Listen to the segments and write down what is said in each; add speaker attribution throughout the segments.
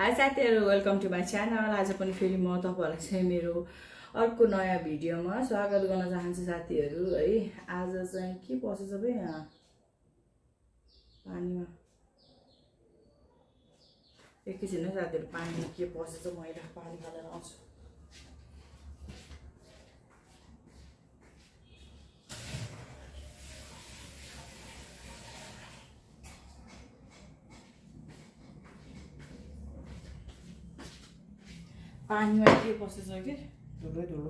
Speaker 1: High साथीहरु, welcome to my channel. आज पनि फेरि म तपाईहरुलाई चाहिँ मेरो अर्को नयाँ भिडियोमा स्वागत गर्न चाहन्छु साथीहरु है। आज चाहिँ के पसेछ बे यहाँ पानीमा, एकैछिन है साथीहरु, पानीमा के पसेछ मैला, पानी हालेर आउँछु। पानीमा के पसेछ कि धुलो धुलो।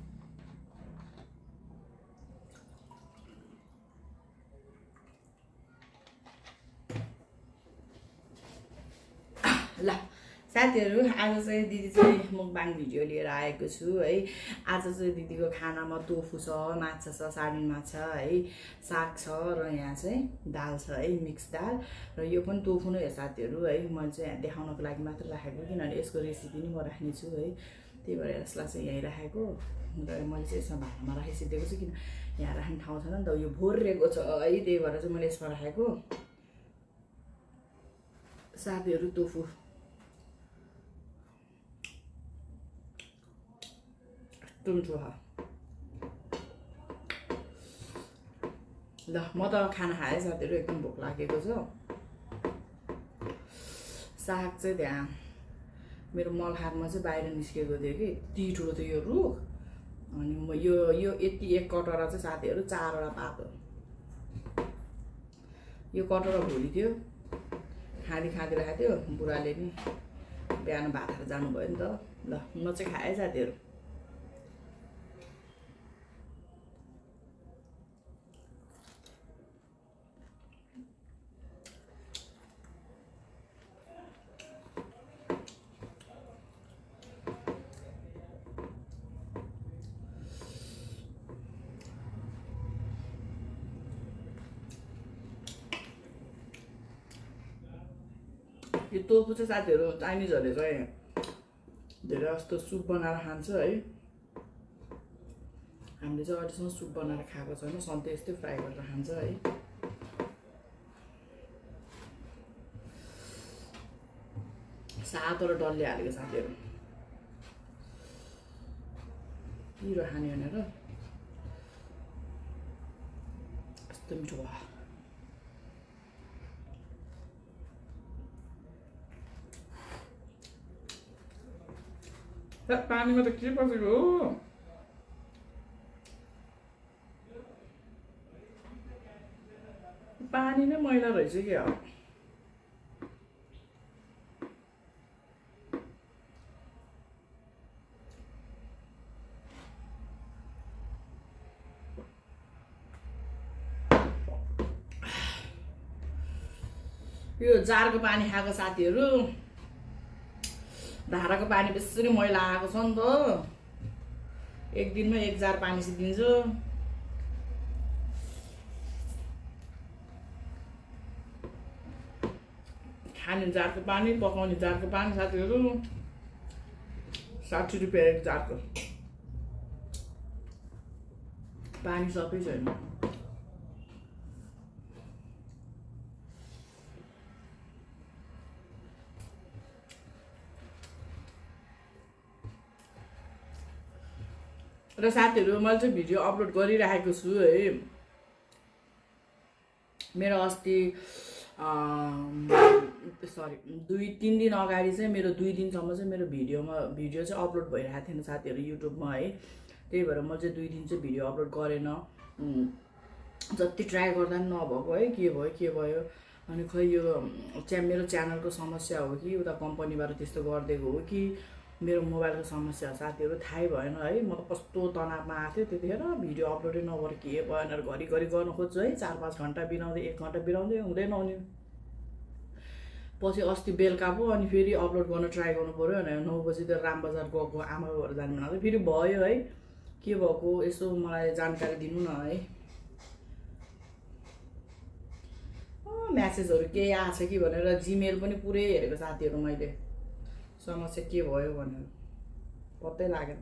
Speaker 1: ल साथीहरु, आज चाहिँ दिदी चाहिँ मुकबाङ भिडियो लिएर आएको छु है। आज चाहिँ दिदीको खानामा टोफु छ, माछा छ, सार्डिन माछा है, साग छ र यहाँ चाहिँ दाल छ है, मिक्स दाल। र यो पनि टोफु नै हो साथीहरु है। मैले चाहिँ देखाउनको लागि मात्र राखेको, किनभने यसको रेसिपी नि म राख्ने छु है। त्यही भएर यसलाई चाहिँ यही राखेको र मैले चाहिँ यसमा भातमा राखिसकेको छु, किन यहाँ राख्ने ठाउँ छैन नि त, यो भोरिएको छ है। त्यही भएर चाहिँ मैले यसमा राखेको साथीहरु। टोफु ल म त खाना खाएँ साथीहरु, एकदम भोक लागेको छ। साग चाहिँ त्यहाँ मेरो मलखारमा चाहिँ बाहिर निस्केको थियो कि, यति ठुलो थियो यो रुख। अनि म यो यति एक कटोरा चाहिँ साथीहरु 4 वटा पात हो। यो कटोरा भोलि थियो, खाँदी राखेको थियो। बुढाले नि बिहान भात खाएर जानुभयो नि त। ल म चाहिँ खाएँ साथीहरु। यो टोफु चाहिँ साथीहरु चाइनिजहरुले चाहिँ धेरै जस्तो सुप बनाएर खान्छ है। हामीले चाहिँ अहिलेसम्म सुप बनाएर खाएको छैन, सधैँ यस्तै फ्राई गरेर खान्छ है। सातवटा डल्ले हालेको साथीहरु, पिरो खाने भनेर यस्तो मिठो भयो। पानीमा त के पसेको हो? पानी नै मैला रहेछ क्या। यो जारको पानी खाएको साथीहरु, धाराको पानी बेसरी मैला आएको छ नि त। एक दिनमा 1 जार पानी सिद्धिन्छ। खाने जारको पानी, पकाउने जारको पानी साथीहरु 60 रुपैयाँ एक जारको पानी, सबै छैन। र साथीहरु, मैले चाहिँ भिडियो अपलोड गरिराखेको छु है। मेरो अस्ति 2-3 दिन अगाडि चाहिँ मेरो 2 दिनसम्म चाहिँ मेरो भिडियो चाहिँ अपलोड भइरहेको थिएन साथीहरु युट्युबमा है। त्यही भएर म चाहिँ 2 दिन चाहिँ भिडियो अपलोड गरेन। जति ट्राई गर्दा पनि नभएको है, के भयो। अनि खै यो मेरो च्यानलको समस्या हो कि उता कम्पनीबाट त्यस्तो गरिदिएको हो कि मेरो मोबाइलको समस्या हो साथीहरु, थाहै भएन है। म त कस्तो तनावमा आएको थिएँ त्यतिखेर, भिडियो अपलोडै नगरेर के भयो भनेर घरिघरि गर्न खोज्छु है। 4-5 घन्टा बिराउँदै, 1 घन्टा बिराउँदै हुँदैन नि। पछि अस्ति बेलुका पो अनि फेरि अपलोड गर्न ट्राई गर्नु पर्यो भनेर 9 बजी त रामबजार गएको आमाबाबुहरू जानु भनेको फेरि भयो है। के भएको यसो मलाई जानकारी दिनु न है। म्यासेजहरु केही आछ कि भनेर जिमेल पनि पुरै हेरेको साथीहरु मैले, समस्या के भयो भनेर पत्तै लागेन।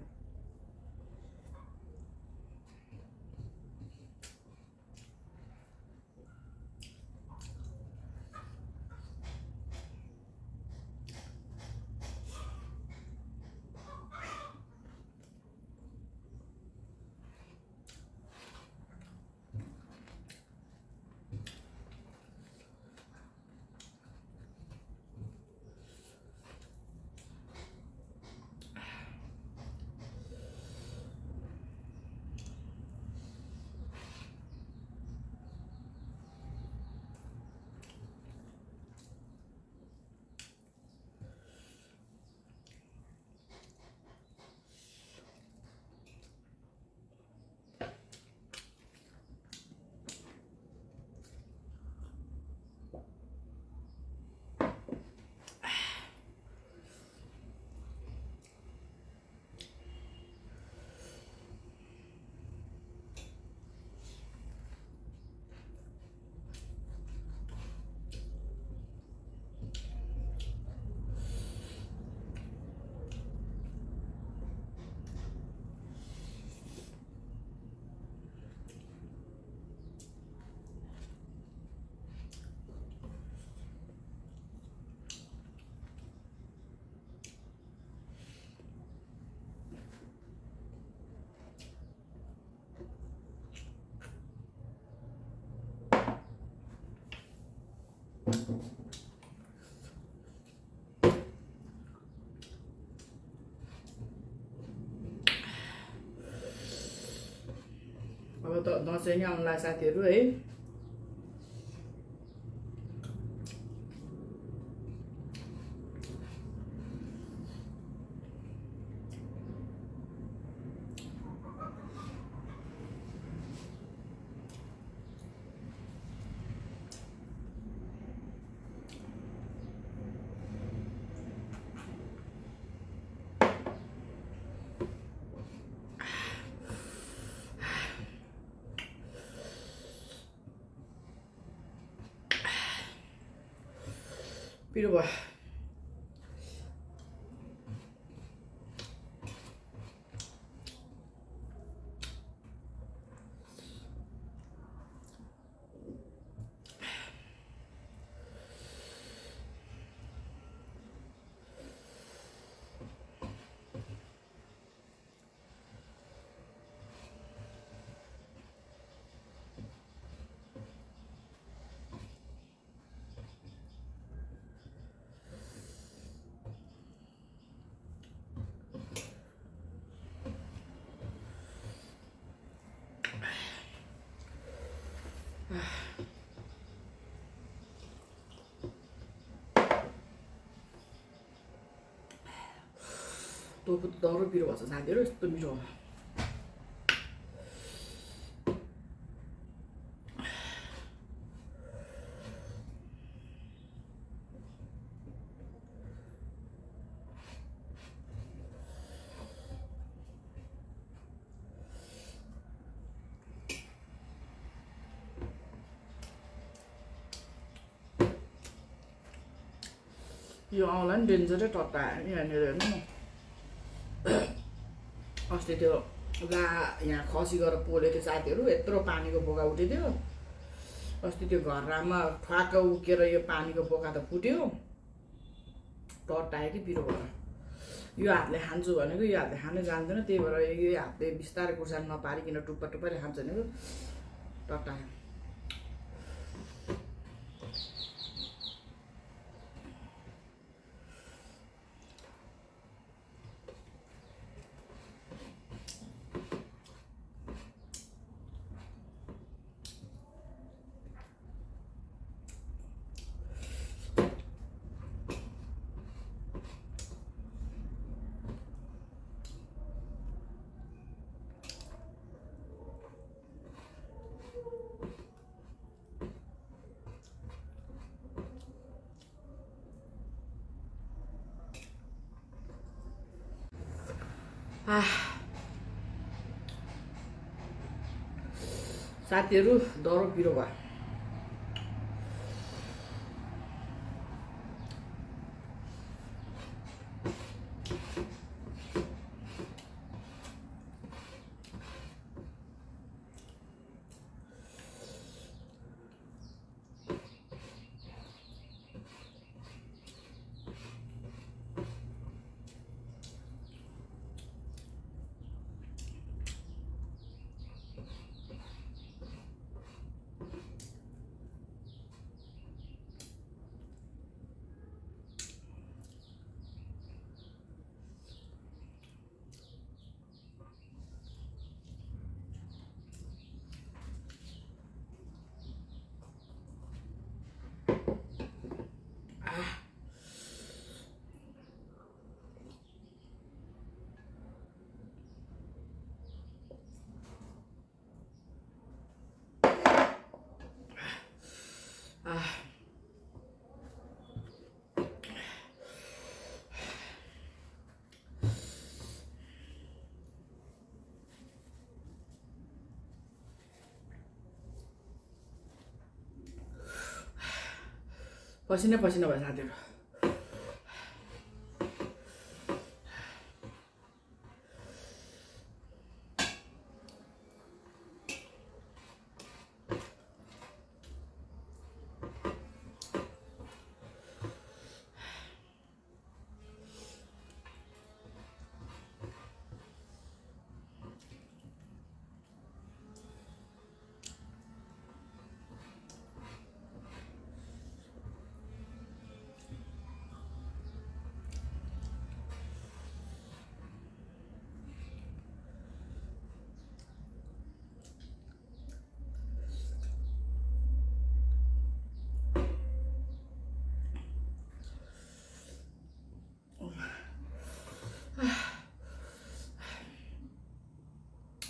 Speaker 1: अब त दसैँ नै आउनुला साथीहरू है। पिरो भयो। टोफू त दह्रो पिरो भएको छ साथीहरू, यस्तो मिठो हो। यो आउँला नि डेन्जरै टट्टा आयो यहाँनिर हेर्नु न। अस्ति त्यो यहाँ खसी गरेर पोलेको थियो साथीहरू, यत्रो पानीको बोका उठिदियो। अस्ति त्यो घरमा ठ्वाक्क उकेर यो पानीको बोका त फुट्यो, टट्टायो कि पिरो भएर। यो हातले खान्छु भनेको यो हातले खानै जान्दैन, त्यही भएर यो हातले बिस्तारै खुर्सानी नपारिकन टुप्पा टुप्पाले खान्छ भनेको टट्टायो। साथीहरू दह्रो पिरो भयो। पसिना पसिना भयो साथीहरू।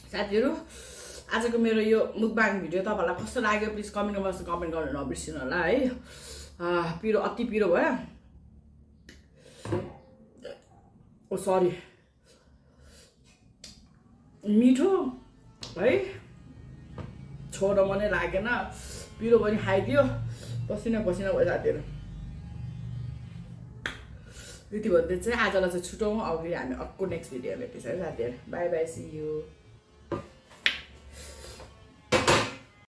Speaker 1: साथीहरू आजको मेरो यो मुकबाङ भिडियो तपाईँलाई कस्तो लाग्यो प्लिज कमेन्ट बक्समा कमेन्ट गर्न नबिर्सिनु होला है पिरो अति पिरो भयो ओ सरी मिठो है छोड्न मनै लागेन पिरो पनि खाइदियो पसिना पसिना भयो साथीहरू यति भन्दै चाहिँ आजलाई चाहिँ छुटौँ अब फेरि हामी अर्को नेक्स्ट भिडियो भेट्छौँ है साथीहरू बाई बाई सी यू